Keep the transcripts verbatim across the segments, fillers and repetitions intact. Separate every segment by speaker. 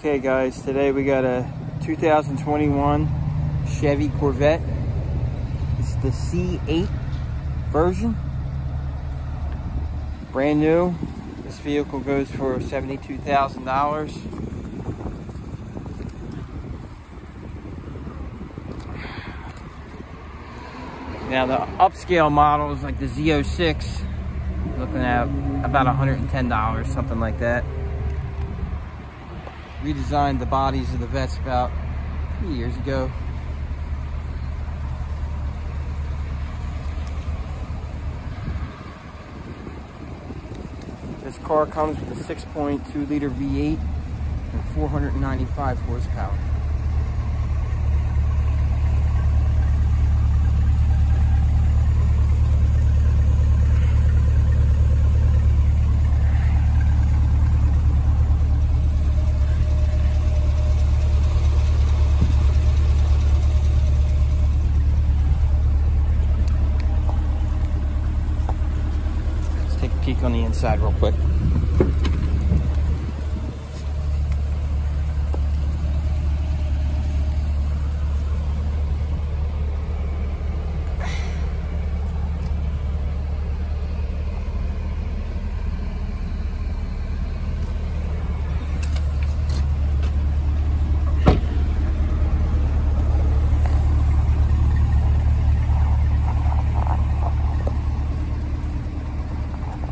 Speaker 1: Okay guys, today we got a two thousand twenty-one Chevy Corvette. It's the C eight version. Brand new. This vehicle goes for seventy-two thousand dollars. Now the upscale models like the Z oh six, looking at about one hundred ten dollars, something like that. Redesigned the bodies of the Vettes about three years ago. This car comes with a six point two liter V eight and four hundred ninety-five horsepower. Take a peek on the inside real quick.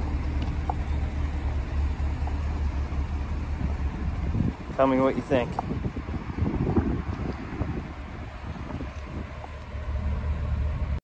Speaker 1: Tell me what you think.